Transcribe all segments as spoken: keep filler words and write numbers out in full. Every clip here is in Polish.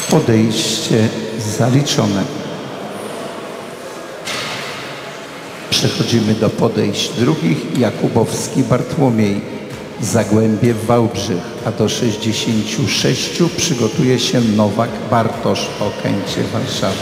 Podejście zaliczone. Przechodzimy do podejść drugich. Jakubowski Bartłomiej, Zagłębie Wałbrzych, a do sześćdziesięciu sześciu przygotuje się Nowak Bartosz, Okęcie Warszawa.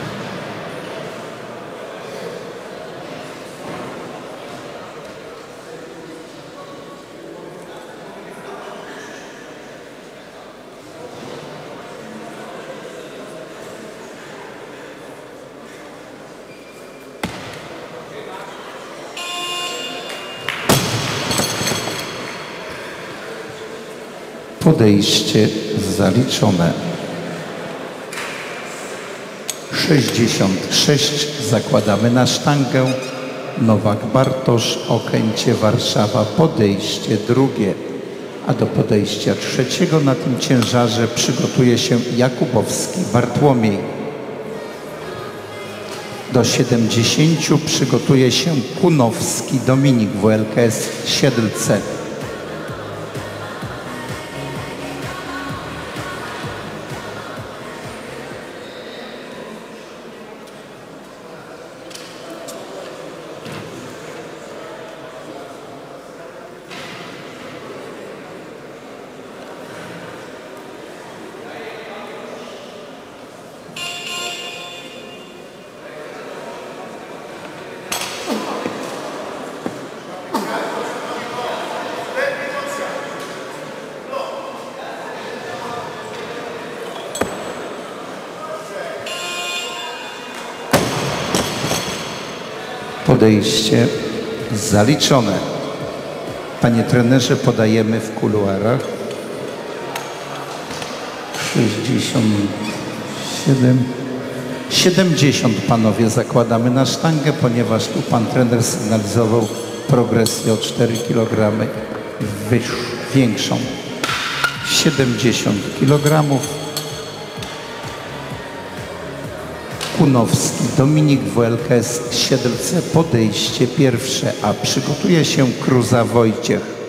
Podejście zaliczone. sześćdziesiąt sześć zakładamy na sztangę. Nowak Bartosz, Okęcie Warszawa, podejście drugie. A do podejścia trzeciego na tym ciężarze przygotuje się Jakubowski Bartłomiej. Do siedemdziesięciu przygotuje się Kunowski Dominik, W L K S Siedlce. Podejście zaliczone. Panie trenerze, podajemy w kuluarach. sześćdziesiąt siedem, siedemdziesiąt panowie zakładamy na sztangę, ponieważ tu pan trener sygnalizował progresję o cztery kilogramy większą. siedemdziesiąt kilogramów. Kunowski Dominik, W L K S Siedlce, podejście pierwsze, a przygotuje się Kruza Wojciech.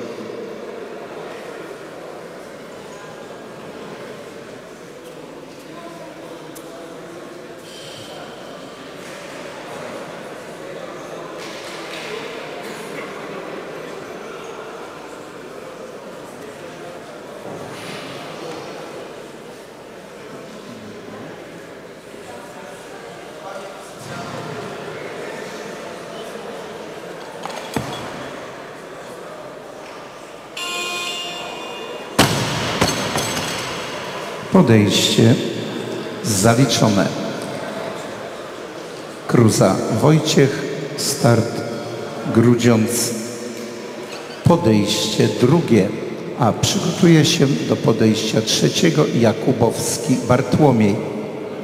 Podejście zaliczone. Kruza Wojciech, start Grudziądz, podejście drugie, a przygotuje się do podejścia trzeciego Jakubowski Bartłomiej.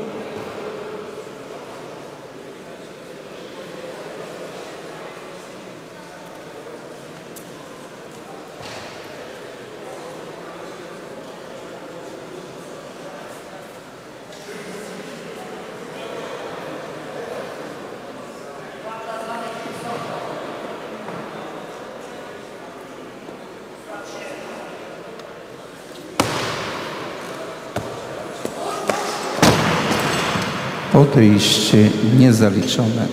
Podejście niezaliczone.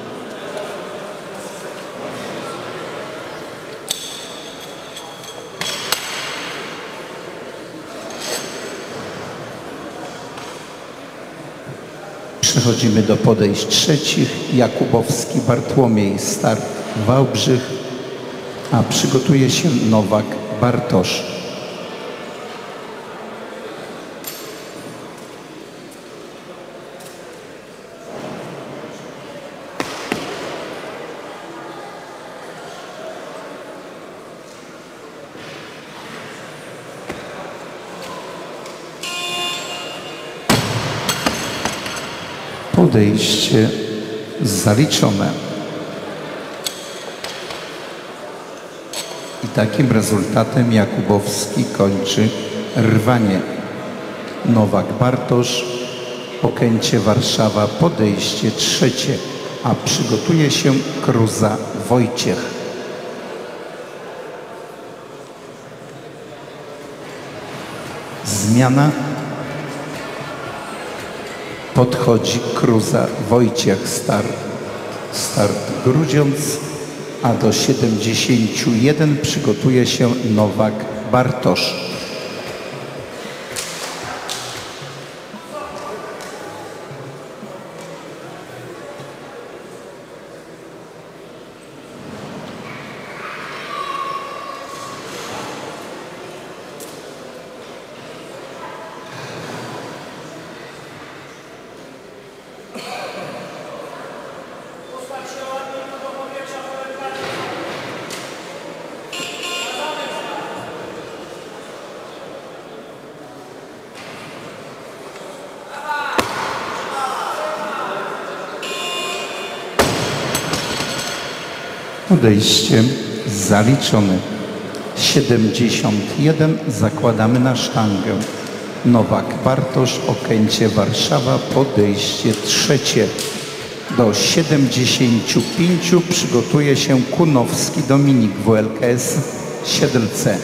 Przechodzimy do podejść trzecich. Jakubowski Bartłomiej, start Wałbrzych, a przygotuje się Nowak Bartosz. Podejście zaliczone. I takim rezultatem Jakubowski kończy rwanie. Nowak Bartosz, Okęcie Warszawa, podejście trzecie, a przygotuje się Kruza Wojciech. Zmiana. Podchodzi Kruza Wojciech Start, start Grudziądz, a do siedemdziesięciu jeden przygotuje się Nowak Bartosz. Podejście zaliczone. siedemdziesiąt jeden zakładamy na sztangę. Nowak Bartosz, Okęcie Warszawa, podejście trzecie. Do siedemdziesięciu pięciu przygotuje się Kunowski Dominik, W L K S Siedlce.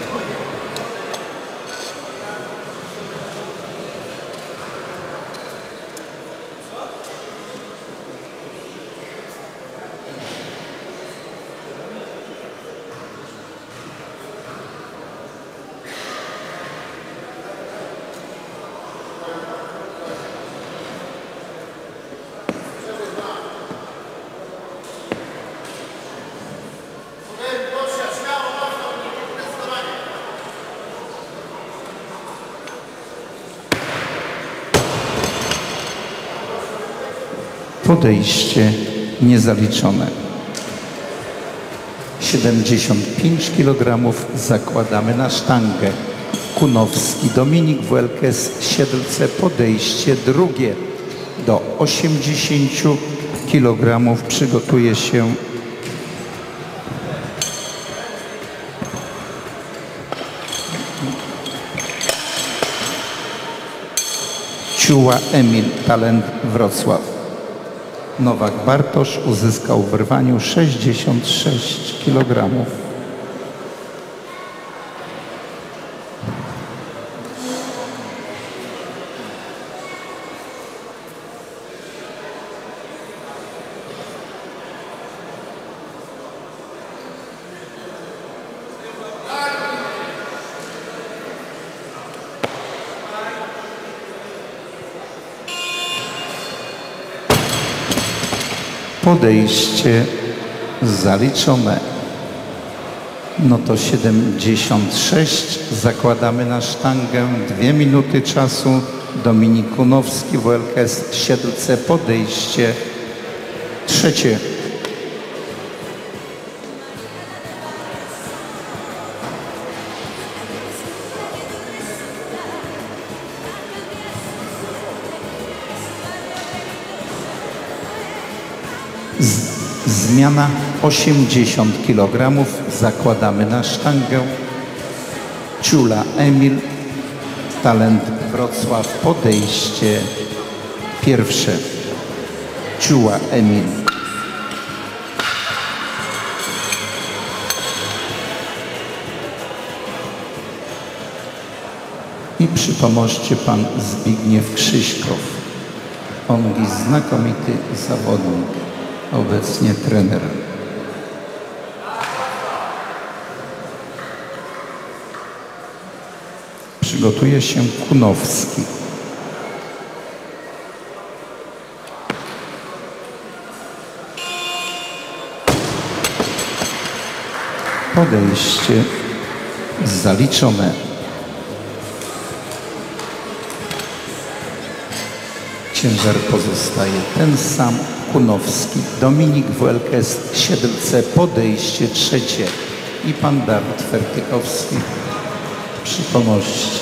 Podejście niezaliczone. siedemdziesiąt pięć kilogramów zakładamy na sztangę. Kunowski Dominik, W L K S Siedlce, podejście drugie. Do osiemdziesięciu kilogramów przygotuje się Ciuła Emil, Talent Wrocław. Nowak Bartosz uzyskał w rwaniu sześćdziesiąt sześć kilogramów. Podejście zaliczone. No to siedemdziesiąt sześć zakładamy na sztangę. Dwie minuty czasu. Dominik Kunowski, W L K S Siedlce, podejście trzecie. Zmiana osiemdziesiąt kilogramów. Zakładamy na sztangę. Ciula Emil, Talent Wrocław, podejście pierwsze. Ciuła Emil. I przy pomoście pan Zbigniew Krzyśkow. On jest znakomity zawodnik. Obecnie trener. Przygotuje się Kunowski. Podejście zaliczone. Ciężar pozostaje ten sam. Kunowski Dominik, W L K S Siedlce, podejście trzecie. I pan Dawid Fertykowski przy pomoście.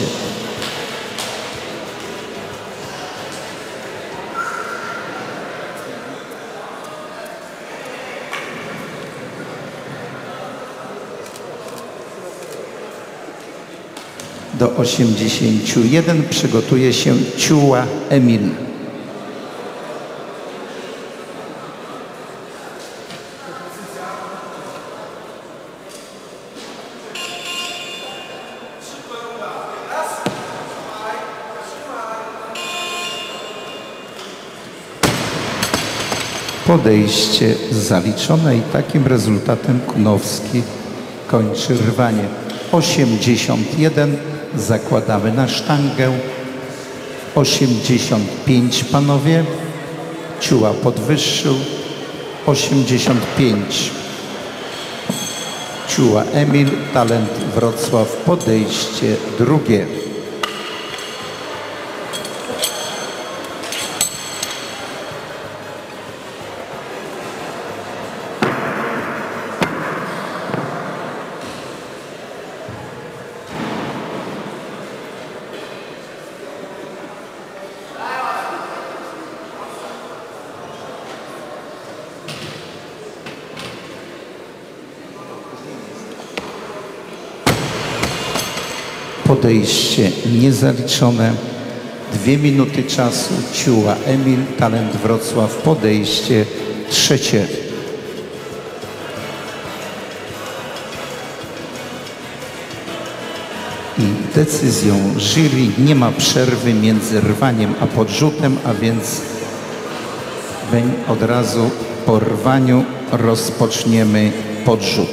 Do osiemdziesięciu jeden przygotuje się Ciuła Emil. Podejście zaliczone i takim rezultatem Kunowski kończy rwanie. osiemdziesiąt jeden. Zakładamy na sztangę. osiemdziesiąt pięć, panowie. Ciuła podwyższył. osiemdziesiąt pięć. Ciuła Emil, Talent Wrocław, podejście drugie. Podejście niezaliczone. Dwie minuty czasu. Ciuła Emil, Talent Wrocław, podejście trzecie. I decyzją jury nie ma przerwy między rwaniem a podrzutem, a więc od razu po rwaniu rozpoczniemy podrzut.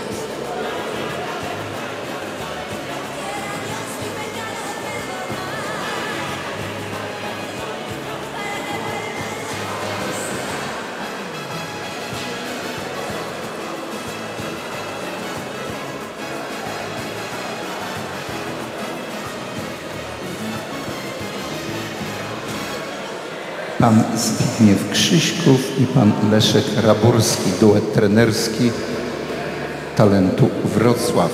Pan Zbigniew Krzyśków i pan Leszek Raburski, duet trenerski Talentu Wrocław.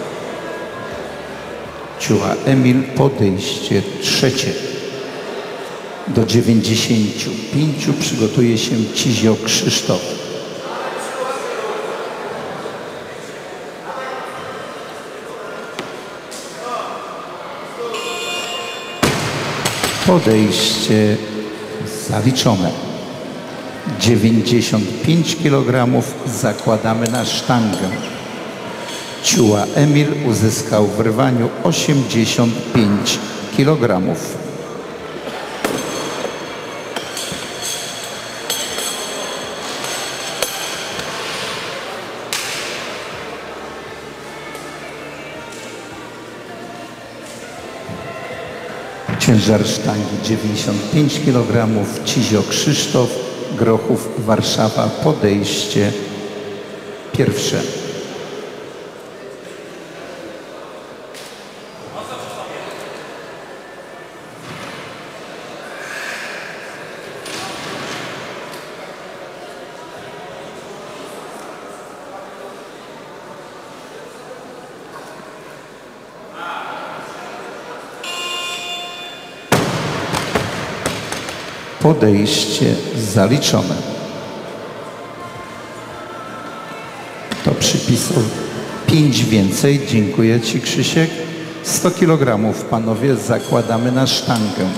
Ciuła Emil, podejście trzecie. Do dziewięćdziesięciu pięciu przygotuje się Cizio Krzysztof. Podejście zaliczone. dziewięćdziesiąt pięć kilogramów zakładamy na sztangę. Ciuła Emil uzyskał w rwaniu osiemdziesiąt pięć kilogramów. Ciężar sztangi dziewięćdziesiąt pięć kilogramów. Cizio Krzysztof, Grochów, Warszawa, podejście pierwsze. Podejście zaliczone. To przypisał pięć więcej. Dziękuję ci, Krzysiek. sto kilogramów, panowie, zakładamy na sztangę.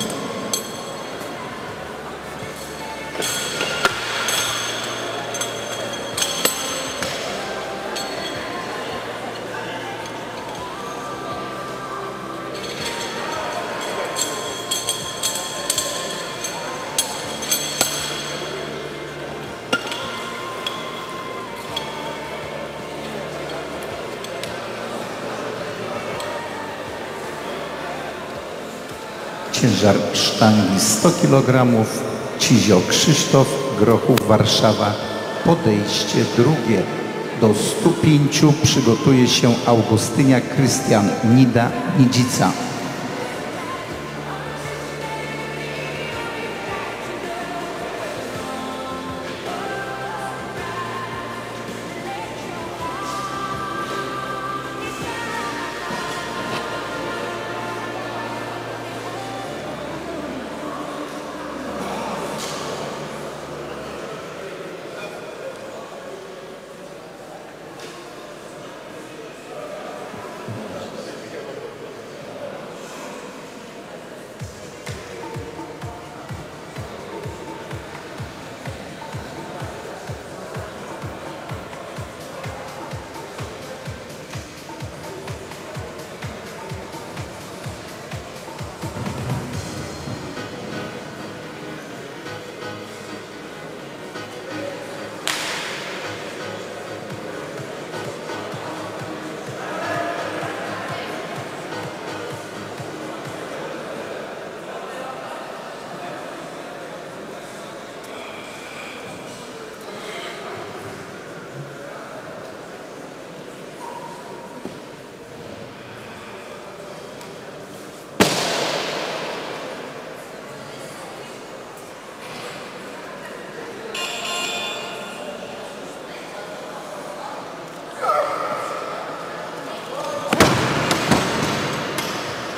Ciężar sztangi sto kilogramów. Cizio Krzysztof, Grochów, Warszawa, podejście drugie. Do stu pięciu przygotuje się Augustynia Krystian, Nida, Nidzica.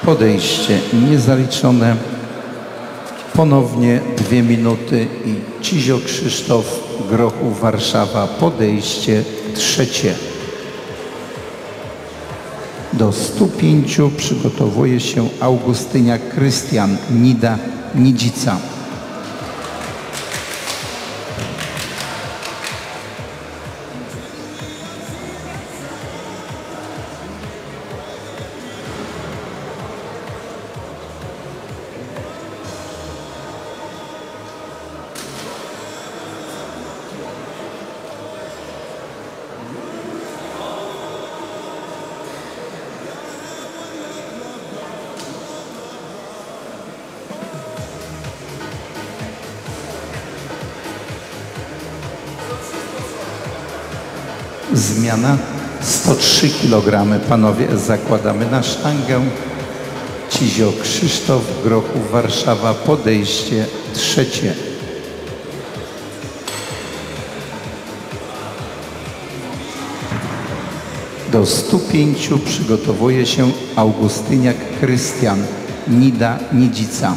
podejście niezaliczone. Ponownie dwie minuty i Cizio Krzysztof, Grochów Warszawa, podejście trzecie. Do stu pięciu przygotowuje się Augustyniak Krystian, Nida Nidzica. Zmiana sto trzy kilogramy. Panowie, zakładamy na sztangę. Cizio Krzysztof, Grochów Warszawa, podejście trzecie. Do stu pięciu przygotowuje się Augustyniak Krystian, Nida Nidzica.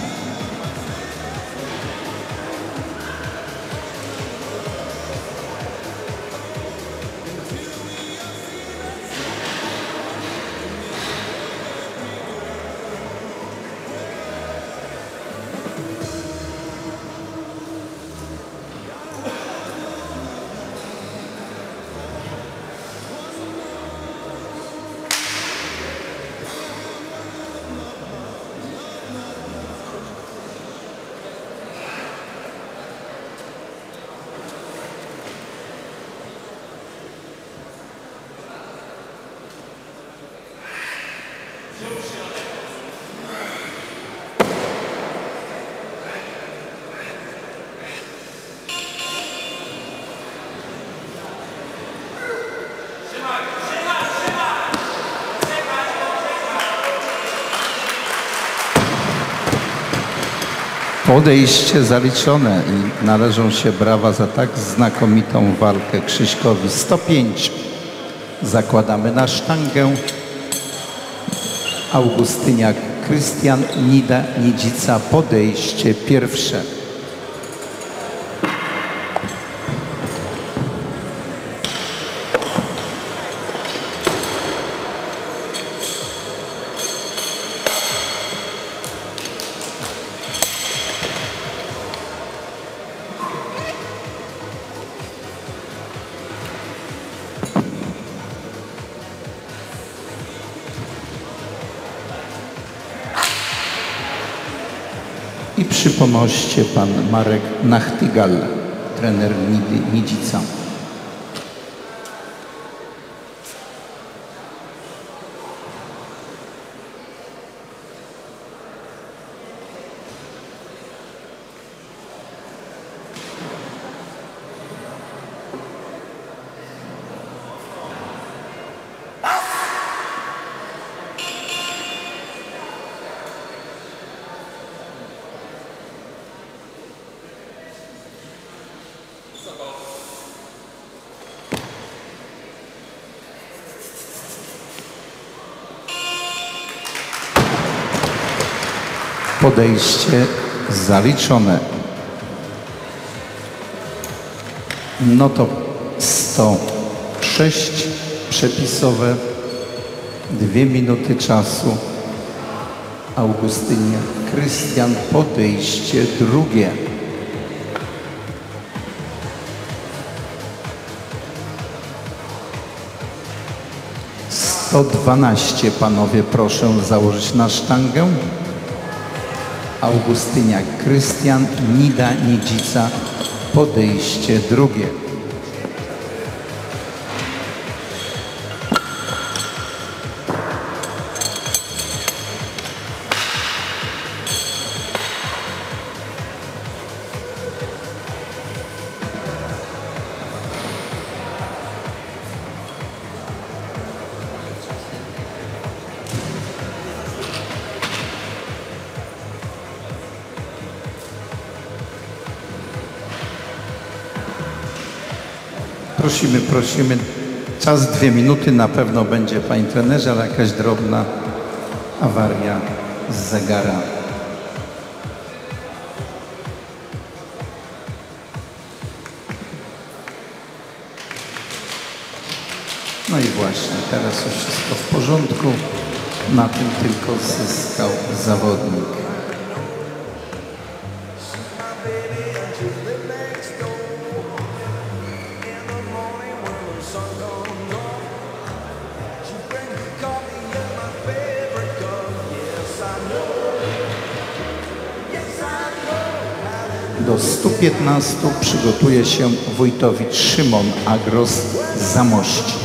Podejście zaliczone i należą się brawa za tak znakomitą walkę Krzyśkowi. sto pięć. Zakładamy na sztangę. Augustyniak Krystian, Nida Nidzica, podejście pierwsze. I przy pomoście pan Marek Nachtigal, trener Nidy Nidzica. Podejście zaliczone. No to sto sześć przepisowe, dwie minuty czasu. Augustyniak Krystian, podejście drugie. sto dwanaście, panowie, proszę założyć na sztangę. Augustyniak Krystian, Nida Nidzica, podejście drugie. Prosimy, prosimy. Czas dwie minuty na pewno będzie, panie trenerze, ale jakaś drobna awaria z zegara. No i właśnie, teraz już wszystko w porządku. Na tym tylko zyskał zawodnik. Do stu piętnastu przygotuje się Wójtowicz Szymon Agros z Zamości.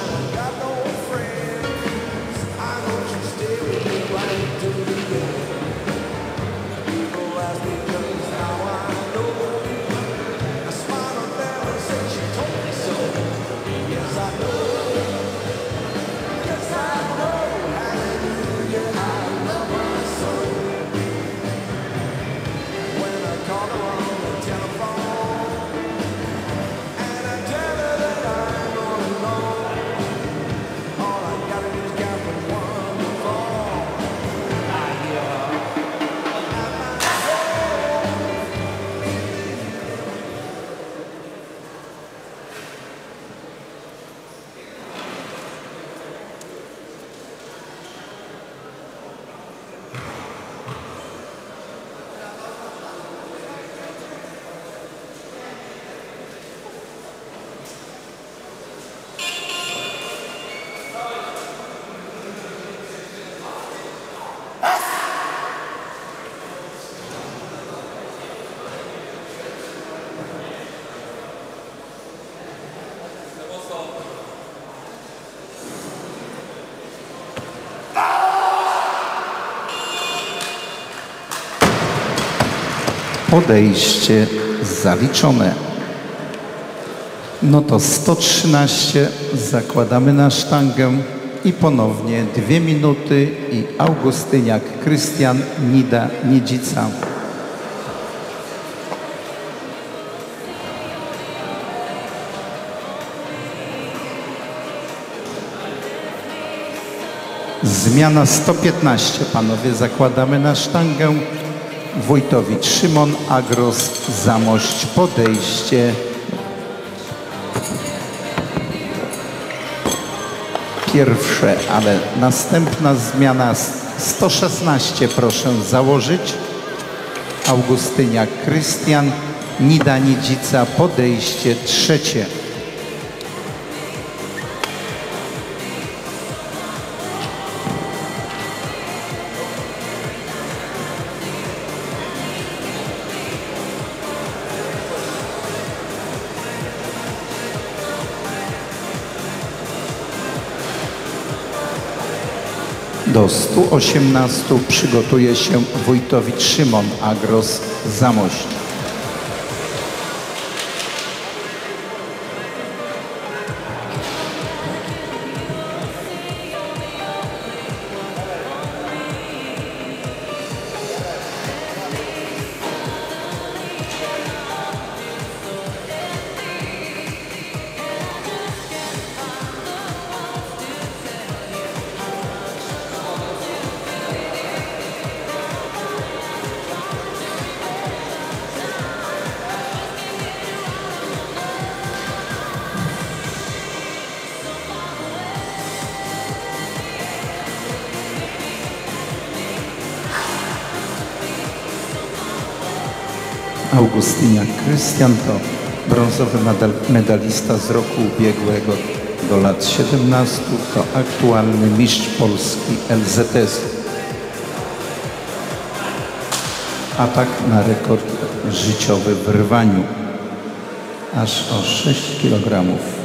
Podejście zaliczone. No to sto trzynaście zakładamy na sztangę i ponownie dwie minuty i Augustyniak Krystian, Nida Niedzica. Zmiana sto piętnaście, panowie, zakładamy na sztangę. Wójtowicz Szymon Agros, Zamość, podejście. Pierwsze, ale następna zmiana sto szesnaście, proszę założyć. Augustyniak Krystian, Nida Niedzica, podejście trzecie. Do stu osiemnastu przygotuje się Wójtowicz Szymon Agros, Zamość. Augustyniak Krystian to brązowy medal, medalista z roku ubiegłego do lat siedemnastu, to aktualny mistrz Polski L Z S-u. Atak na rekord życiowy w rwaniu, aż o sześć kilogramów.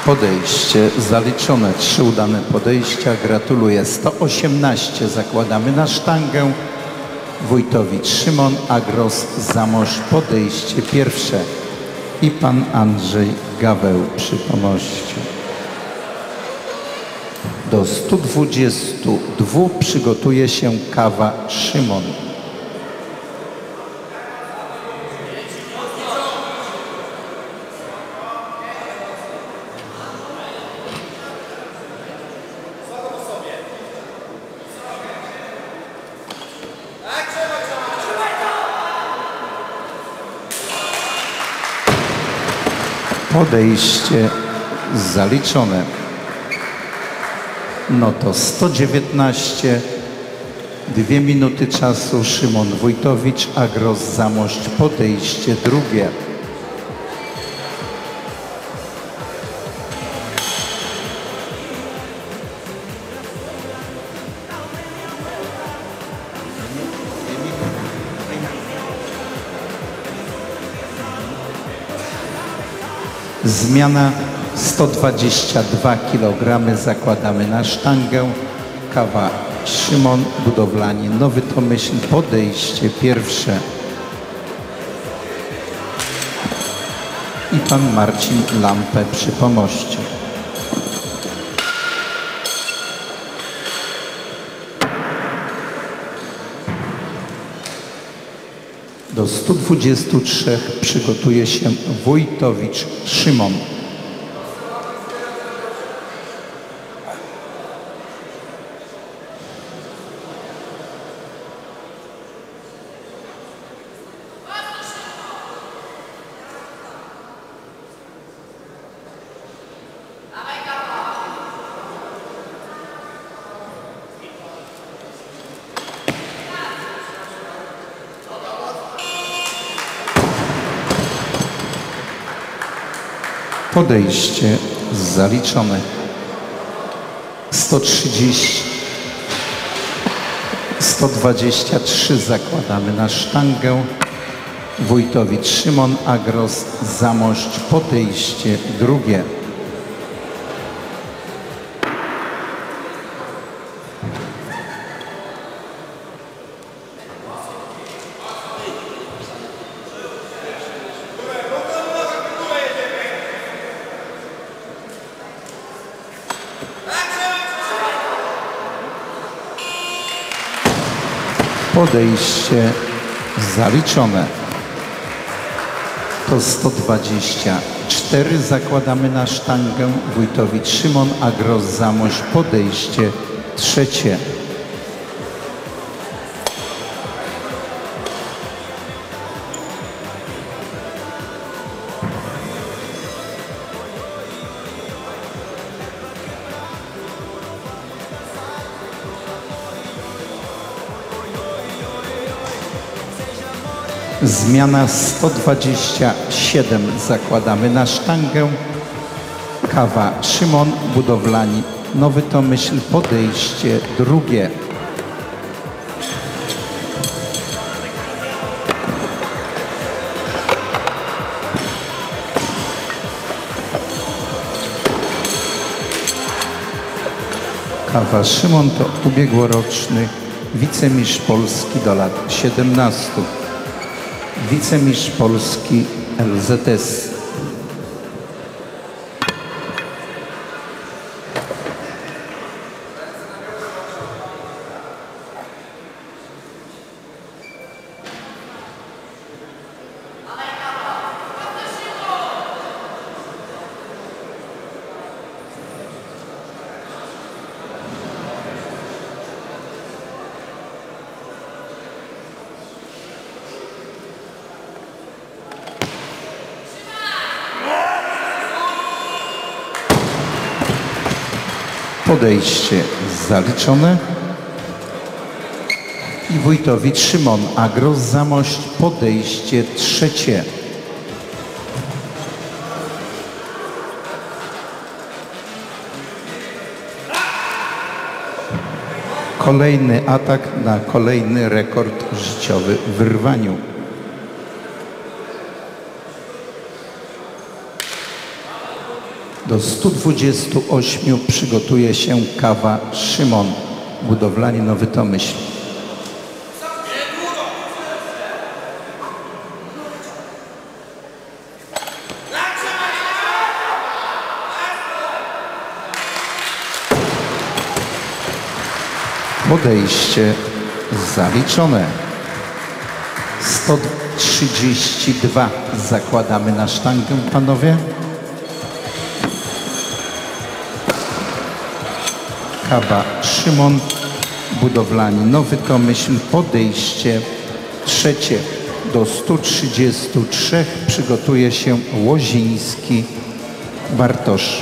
Podejście zaliczone. Trzy udane podejścia. Gratuluję. sto osiemnaście zakładamy na sztangę. Wójtowicz Szymon, Agros, Zamość, podejście pierwsze. I pan Andrzej Gaweł przy pomoście. Do stu dwudziestu dwóch przygotuje się Kawa Szymon. Podejście zaliczone. No to sto dziewiętnaście, dwie minuty czasu. Szymon Wójtowicz, Agros, Zamość, podejście drugie. Zmiana sto dwadzieścia dwa kilogramy zakładamy na sztangę. Kawa Szymon, Budowlanie Nowy Tomyśl, podejście pierwsze. I pan Marcin Lampę przy pomoście. Do stu dwudziestu trzech przygotuje się Wójtowicz Szymon. Podejście zaliczone. sto trzydzieści, sto dwadzieścia trzy zakładamy na sztangę. Wójtowicz Szymon, Agros, Zamość, podejście drugie. Podejście zaliczone. To sto dwadzieścia cztery zakładamy na sztangę. Wójtowicz Szymon, Agros, Zamość, podejście trzecie. Zmiana sto dwadzieścia siedem zakładamy na sztangę. Kawa Szymon, Budowlani Nowy Tomyśl, podejście drugie. Kawa Szymon to ubiegłoroczny wicemistrz Polski do lat siedemnastu. Wicemistrz Polski L Z S. Podejście zaliczone. I Wójtowicz Szymon, Agros, Zamość, podejście trzecie. Kolejny atak na kolejny rekord życiowy w rwaniu. Do stu dwudziestu ośmiu przygotuje się Kawa Szymon, Budowlani Nowy Tomyśl. Podejście zaliczone. sto trzydzieści dwa zakładamy na sztangę, panowie. Kawa Szymon, Budowlani Nowy Tomyśl, podejście trzecie. Do stu trzydziestu trzech przygotuje się Łoziński Bartosz.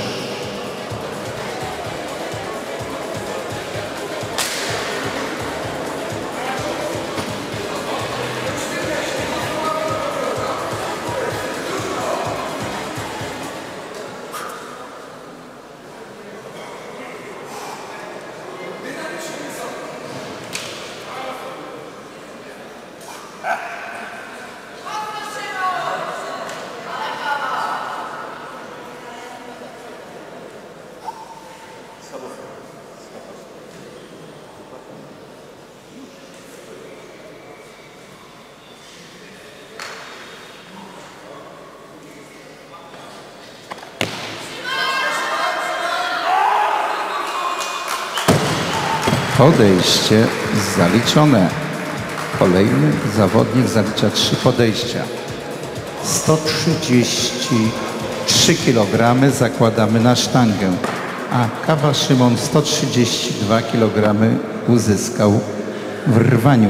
Podejście zaliczone. Kolejny zawodnik zalicza trzy podejścia. sto trzydzieści trzy kilogramy zakładamy na sztangę, a Kawa Szymon sto trzydzieści dwa kilogramy uzyskał w rwaniu.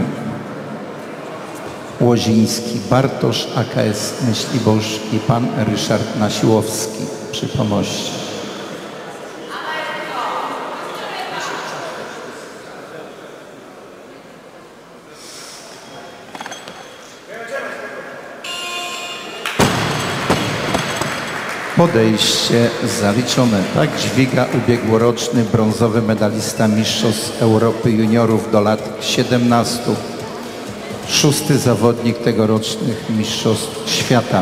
Łoziński Bartosz, A K S Myślibórz i pan Ryszard Nasiłowski przy pomoście. Podejście zaliczone. Tak dźwiga ubiegłoroczny brązowy medalista Mistrzostw Europy Juniorów do lat siedemnastu. Szósty zawodnik tegorocznych Mistrzostw Świata.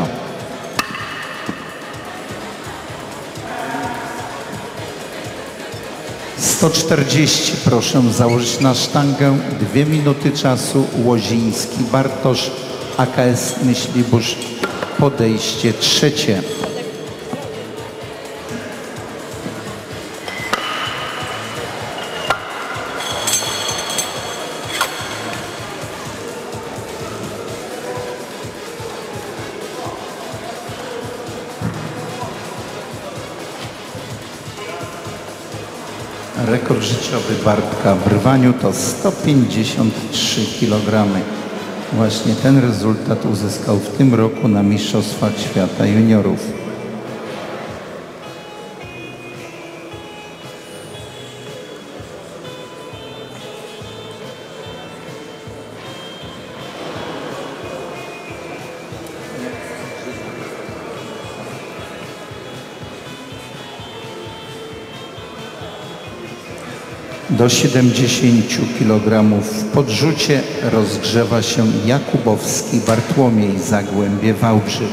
sto czterdzieści proszę założyć na sztangę. Dwie minuty czasu. Łoziński Bartosz, A K S Myślibórz, podejście trzecie. Rekord życiowy Bartka w rwaniu to sto pięćdziesiąt trzy kilogramy. Właśnie ten rezultat uzyskał w tym roku na Mistrzostwach Świata Juniorów. Do siedemdziesięciu kilogramów w podrzucie rozgrzewa się Jakubowski Bartłomiej, Zagłębie Wałbrzych.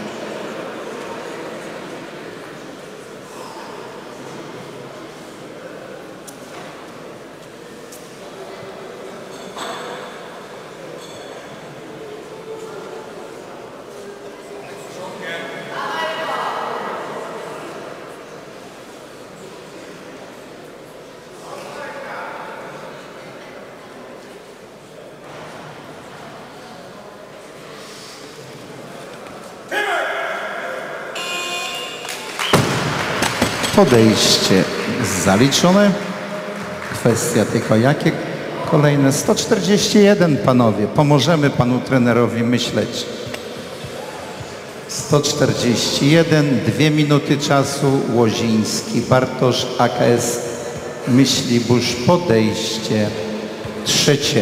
Podejście zaliczone. Kwestia tylko jakie kolejne. sto czterdzieści jeden, panowie. Pomożemy panu trenerowi myśleć. sto czterdzieści jeden, dwie minuty czasu. Łoziński Bartosz, A K S Myślibórz, podejście trzecie.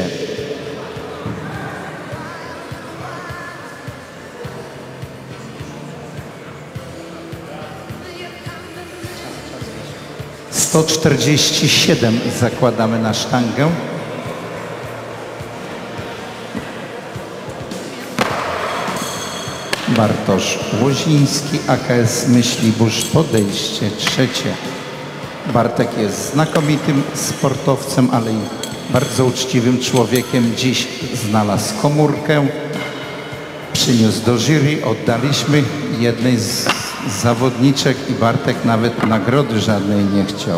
sto czterdzieści siedem zakładamy na sztangę. Bartosz Łoziński, A K S Myślibórz, podejście trzecie. Bartek jest znakomitym sportowcem, ale i bardzo uczciwym człowiekiem. Dziś znalazł komórkę, przyniósł do jury, oddaliśmy jednej z zawodniczek i Bartek nawet nagrody żadnej nie chciał.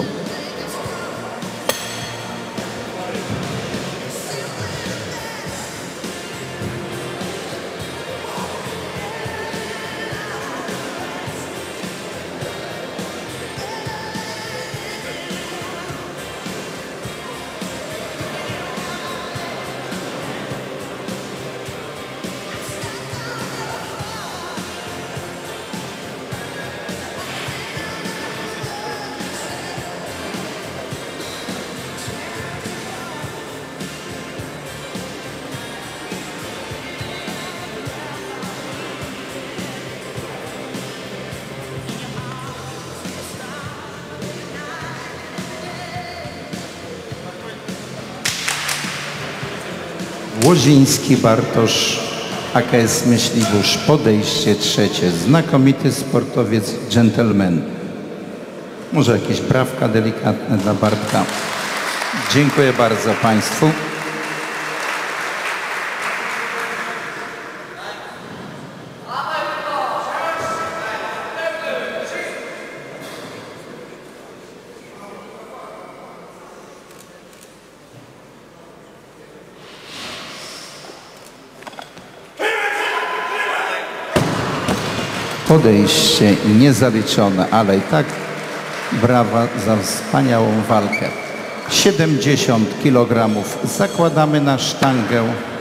Łoziński Bartosz, A K S Myślibórz, podejście trzecie. Znakomity sportowiec, dżentelmen. Może jakieś brawka delikatne dla Bartka. Dziękuję bardzo Państwu. Podejście niezaliczone, ale i tak brawa za wspaniałą walkę. siedemdziesiąt kilogramów zakładamy na sztangę.